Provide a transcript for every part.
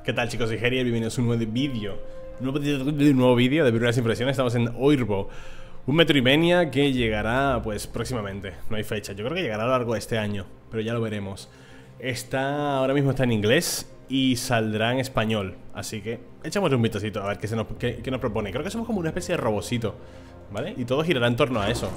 ¿Qué tal, chicos? Soy Gerier, bienvenidos a un nuevo vídeo. Un nuevo vídeo de primeras impresiones. Estamos en Oirbo, un Metroidvania que llegará, pues, próximamente. No hay fecha, yo creo que llegará a lo largo de este año, pero ya lo veremos. Ahora mismo está en inglés y saldrá en español, así que echamos un vistacito a ver qué nos propone. Creo que somos como una especie de robocito, ¿vale? Y todo girará en torno a eso.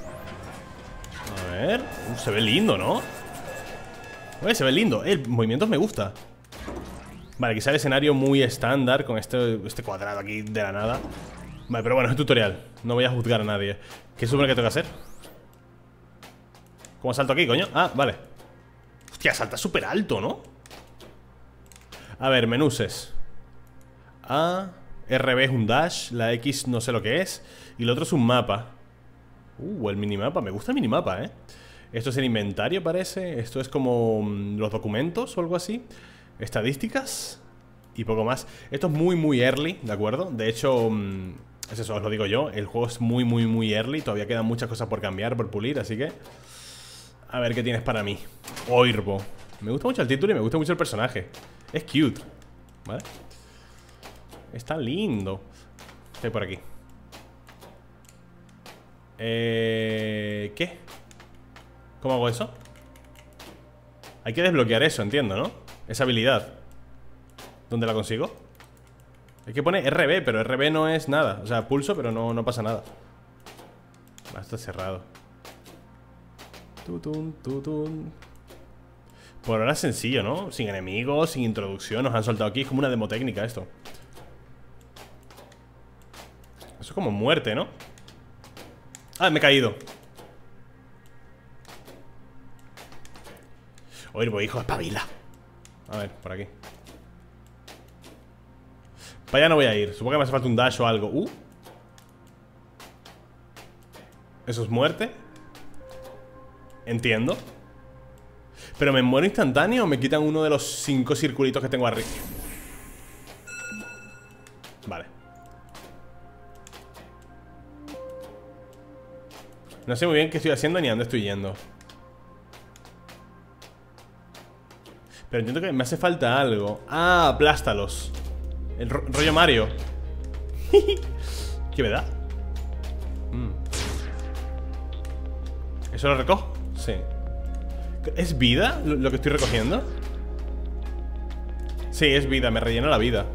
A ver, se ve lindo, ¿no? Oye, se ve lindo, el movimiento me gusta. Vale, quizá el escenario muy estándar con este cuadrado aquí de la nada. Vale, pero bueno, es tutorial, no voy a juzgar a nadie. ¿Qué supone que tengo que hacer? ¿Cómo salto aquí, coño? Ah, vale. Hostia, salta súper alto, ¿no? A ver, menuses. A, RB es un dash, la X no sé lo que es. Y el otro es un mapa. El minimapa, me gusta el minimapa, ¿eh? Esto es el inventario, parece. Esto es como los documentos o algo así. Estadísticas y poco más. Esto es muy early, ¿de acuerdo? De hecho, es eso, os lo digo yo. El juego es muy early. Todavía quedan muchas cosas por cambiar, por pulir, así que a ver qué tienes para mí. Oirbo. Me gusta mucho el título y me gusta mucho el personaje. Es cute, ¿vale? Está lindo. Estoy por aquí. ¿Qué? ¿Cómo hago eso? Hay que desbloquear eso, entiendo, ¿no? Esa habilidad. ¿Dónde la consigo? Hay que poner RB, pero RB no es nada. O sea, pulso, pero no pasa nada. Está cerrado. Tutun. Por ahora es sencillo, ¿no? Sin enemigos, sin introducción. Nos han soltado aquí. Es como una demo técnica esto. Eso es como muerte, ¿no? Ah, me he caído. Oye, voy, hijo, espabila. A ver, por aquí. Para allá no voy a ir. Supongo que me hace falta un dash o algo. Eso es muerte. Entiendo. Pero ¿me muero instantáneo o me quitan uno de los 5 circulitos que tengo arriba? Vale. No sé muy bien qué estoy haciendo ni a dónde estoy yendo. Pero entiendo que me hace falta algo. Ah, aplástalos. El rollo Mario. ¿Qué me da? ¿Eso lo recojo? Sí. ¿Es vida lo que estoy recogiendo? Sí, es vida, me rellena la vida.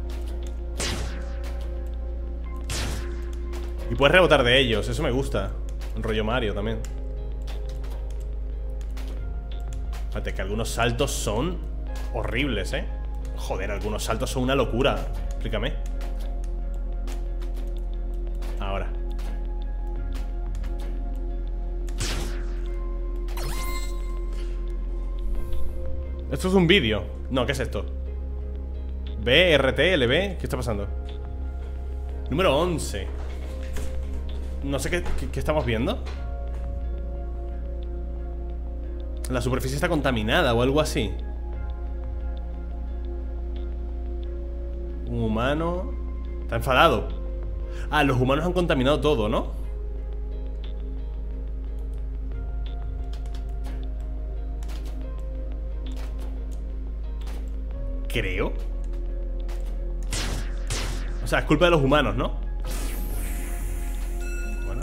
Y puedes rebotar de ellos, eso me gusta. Un rollo Mario también. Fíjate que algunos saltos son horribles, ¿eh? Joder, algunos saltos son una locura. Explícame. Ahora. Esto es un vídeo. No, ¿qué es esto? B, RT, LB. ¿Qué está pasando? Número 11. No sé qué estamos viendo. La superficie está contaminada o algo así. Un humano está enfadado. Ah, los humanos han contaminado todo, ¿no? Creo. O sea, es culpa de los humanos, ¿no? Bueno.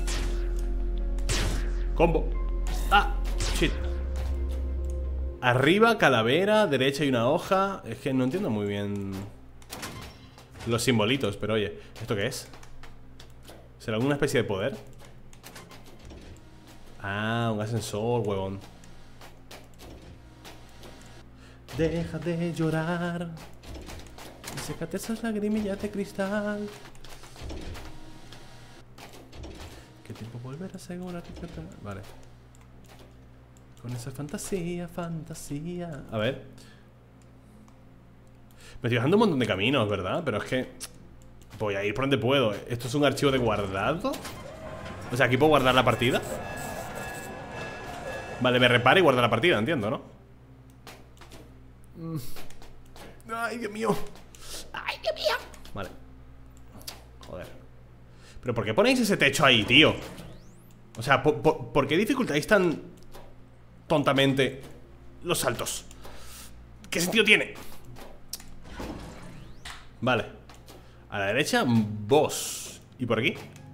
Combo. Ah, shit. Arriba, calavera, derecha hay una hoja. Es que no entiendo muy bien los simbolitos, pero oye, ¿esto qué es? ¿Será alguna especie de poder? Ah, un ascensor, huevón. Deja de llorar y sécate esas lagrimillas de cristal. ¿Qué tiempo volver a asegurar que te... Vale. Con esa fantasía. A ver. Me estoy dejando un montón de caminos, ¿verdad? Pero es que voy a ir por donde puedo. ¿Esto es un archivo de guardado? O sea, aquí puedo guardar la partida. Vale, me repara y guarda la partida, entiendo, ¿no? Ay, Dios mío. Ay, Dios mío. Vale. Joder. ¿Pero por qué ponéis ese techo ahí, tío? O sea, ¿por qué dificultáis tan tontamente los saltos? ¿Qué sentido tiene? Vale. A la derecha, boss. ¿Y por aquí?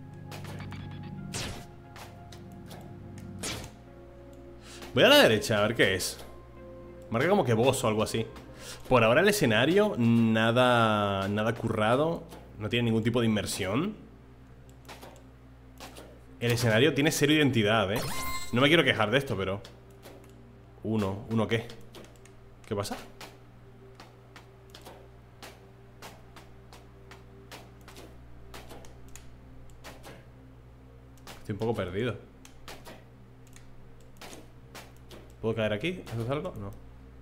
Voy a la derecha, a ver qué es. Marca como que boss o algo así. Por ahora el escenario, nada currado. No tiene ningún tipo de inmersión. El escenario tiene cero identidad, ¿eh? No me quiero quejar de esto, pero... ¿Uno qué? ¿Qué pasa? Estoy un poco perdido. ¿Puedo caer aquí? ¿Eso es algo? No.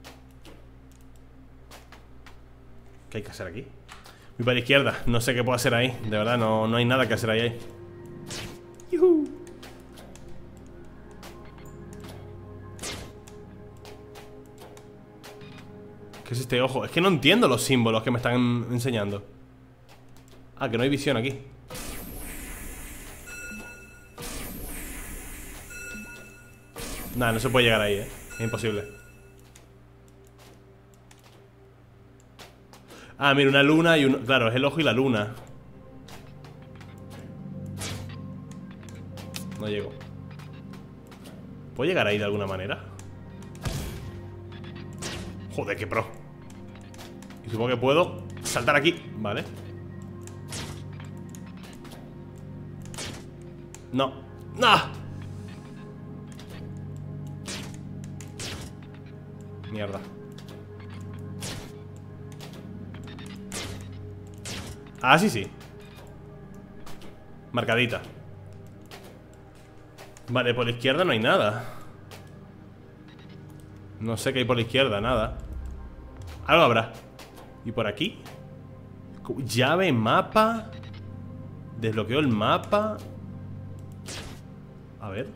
¿Qué hay que hacer aquí? Voy para la izquierda. No sé qué puedo hacer ahí. De verdad, no hay nada que hacer ahí. ¡Yuhu! ¿Qué es este ojo? Es que no entiendo los símbolos que me están enseñando. Ah, que no hay visión aquí. Nah, no se puede llegar ahí, es imposible. Ah, mira, una luna y un... Claro, es el ojo y la luna. No llego. ¿Puedo llegar ahí de alguna manera? Joder, qué pro. Y supongo que puedo saltar aquí, vale. No. ¡No! Mierda. Ah, sí. Marcadita. Vale, por la izquierda no hay nada. No sé qué hay por la izquierda, nada. Algo habrá. ¿Y por aquí? Llave, mapa. Desbloqueo el mapa. A ver.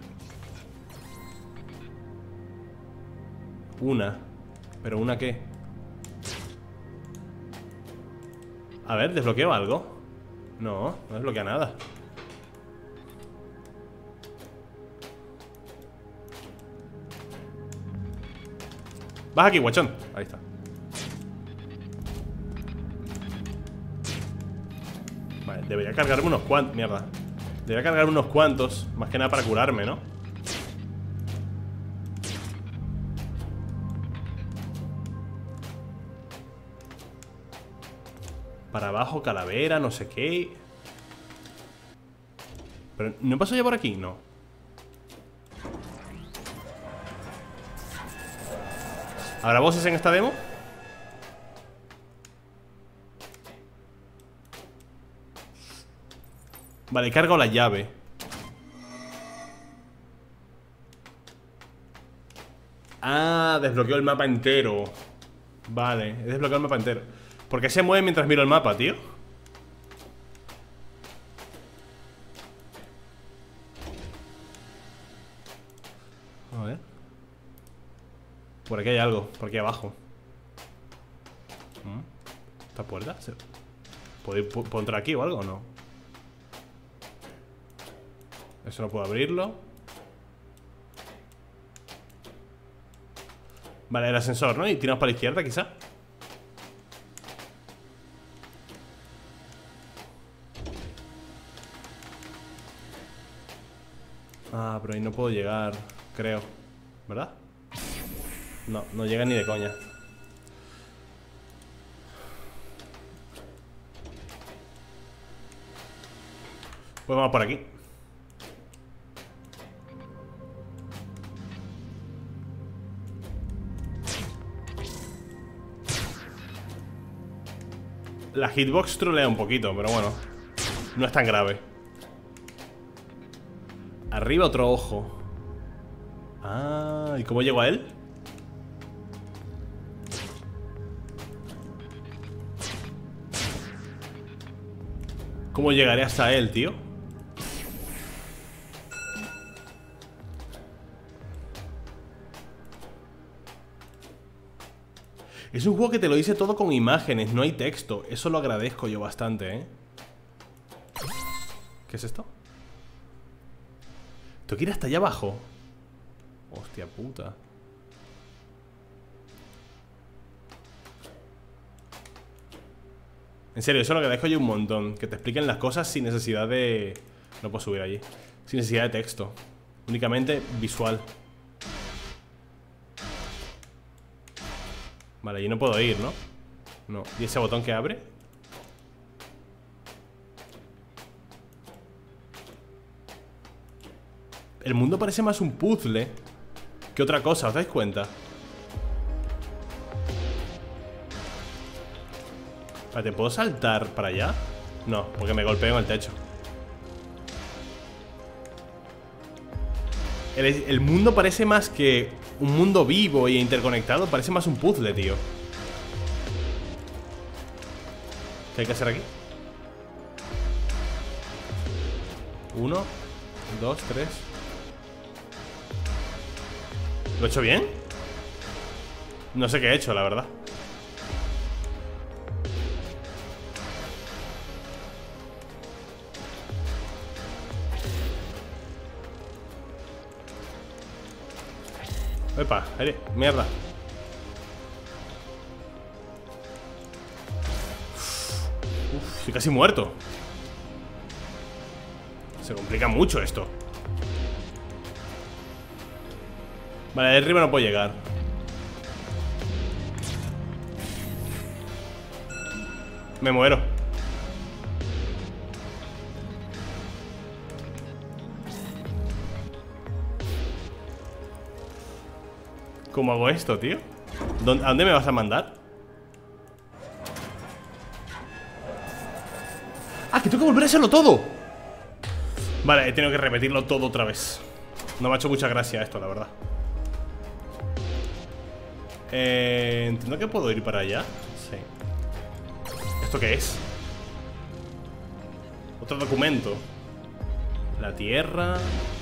Una. ¿Pero una qué? A ver, ¿desbloqueo algo? No desbloquea nada. Baja aquí, guachón. Ahí está. Vale, debería cargarme unos cuantos. Mierda. Debería cargarme unos cuantos. Más que nada para curarme, ¿no? Para abajo, calavera, no sé qué. Pero ¿no paso ya por aquí? No. ¿Habrá voces en esta demo? Vale, cargo la llave. Ah, desbloqueo el mapa entero. Vale, he desbloqueado el mapa entero. ¿Por qué se mueve mientras miro el mapa, tío? A ver. Por aquí hay algo, por aquí abajo. ¿Esta puerta? ¿Puedo entrar aquí o algo o no? Eso no puedo abrirlo. Vale, el ascensor, ¿no? Y tiramos para la izquierda, quizá. Ah, pero ahí no puedo llegar, creo. ¿Verdad? No llega ni de coña. Pues vamos por aquí. La hitbox trolea un poquito, pero bueno, no es tan grave. Arriba otro ojo. Ah, ¿y cómo llego a él? ¿Cómo llegaré hasta él, tío? Es un juego que te lo dice todo con imágenes, no hay texto. Eso lo agradezco yo bastante, ¿eh? ¿Qué es esto? Tengo que ir hasta allá abajo. Hostia puta. En serio, eso lo agradezco yo un montón. Que te expliquen las cosas sin necesidad de... No puedo subir allí. Sin necesidad de texto. Únicamente visual. Vale, allí no puedo ir, ¿no? No. ¿Y ese botón que abre? El mundo parece más un puzzle que otra cosa, ¿os dais cuenta? ¿Te puedo saltar para allá? No, porque me golpeo en el techo. El mundo parece más que un mundo vivo e interconectado. Parece más un puzzle, tío. ¿Qué hay que hacer aquí? 1, 2, 3. ¿Lo he hecho bien? No sé qué he hecho, la verdad. Epa, aire, mierda. Uf, estoy casi muerto. Se complica mucho esto. Vale, de arriba no puedo llegar. Me muero. ¿Cómo hago esto, tío? ¿A dónde me vas a mandar? ¡Ah, que tengo que volver a hacerlo todo! Vale, he tenido que repetirlo todo otra vez. No me ha hecho mucha gracia esto, la verdad. Entiendo que puedo ir para allá. Sí. ¿Esto qué es? Otro documento. La tierra.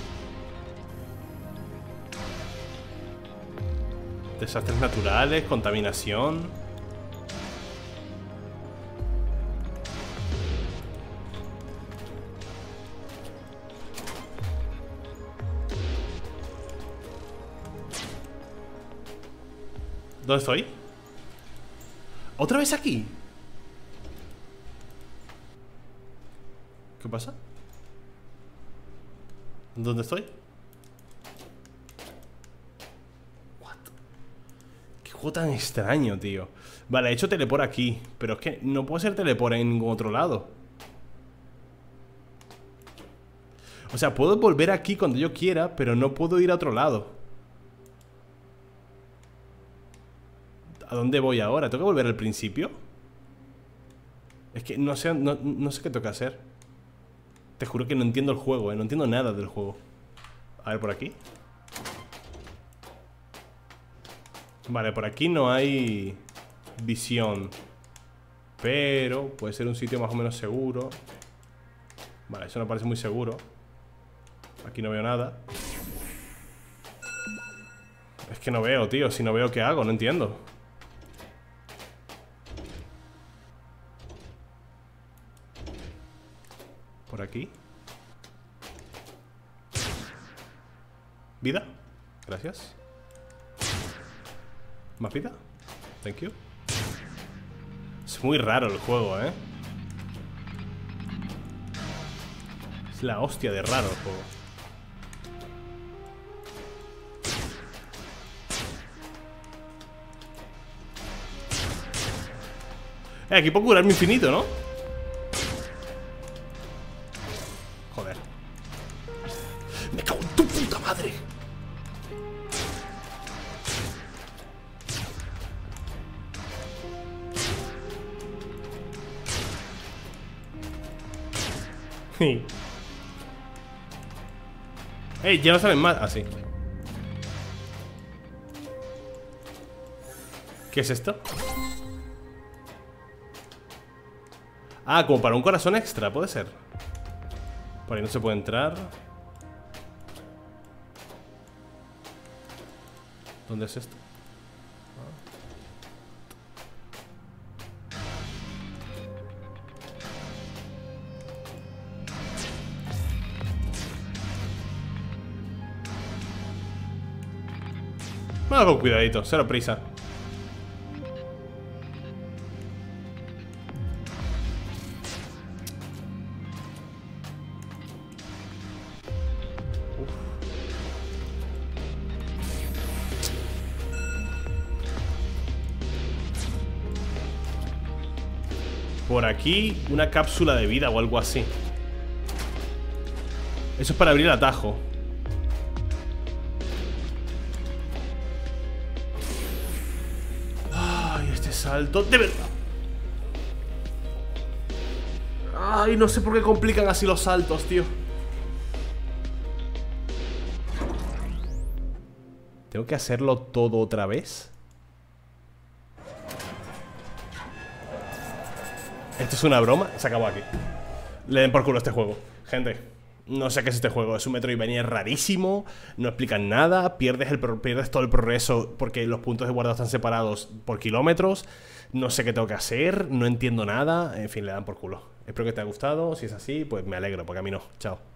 Desastres naturales, contaminación. ¿Dónde estoy? ¿Otra vez aquí? ¿Qué pasa? ¿Dónde estoy? Qué juego tan extraño, tío. Vale, he hecho teleport aquí, pero es que no puedo hacer teleport en ningún otro lado. O sea, puedo volver aquí cuando yo quiera, pero no puedo ir a otro lado. ¿A dónde voy ahora? ¿Tengo que volver al principio? Es que no sé, no sé qué tengo que hacer. Te juro que no entiendo el juego, no entiendo nada del juego. A ver, por aquí. Vale, por aquí no hay visión, pero puede ser un sitio más o menos seguro. Vale, eso no parece muy seguro. Aquí no veo nada. Es que no veo, tío. Si no veo, ¿qué hago? No entiendo. Por aquí. ¿Vida? Gracias. ¿Más vida? Thank you. Es muy raro el juego, ¿eh? Es la hostia de raro el juego. Aquí puedo curarme infinito, ¿no? Joder. Me cago en tu puta madre. Ey, ya no saben más. Ah, sí. ¿Qué es esto? Ah, como para un corazón extra, puede ser. Por ahí no se puede entrar. ¿Dónde es esto? Vamos con cuidadito, cero prisa. Por aquí, una cápsula de vida o algo así. Eso es para abrir el atajo. Ay, este salto, de verdad. Ay, no sé por qué complican así los saltos, tío. ¿Tengo que hacerlo todo otra vez? ¿Esto es una broma? Se acabó aquí. Le den por culo a este juego. Gente, no sé qué es este juego. Es un Metroidvania rarísimo. No explican nada. Pierdes todo el progreso porque los puntos de guardado están separados por kilómetros. No sé qué tengo que hacer. No entiendo nada. En fin, le dan por culo. Espero que te haya gustado. Si es así, pues me alegro, porque a mí no. Chao.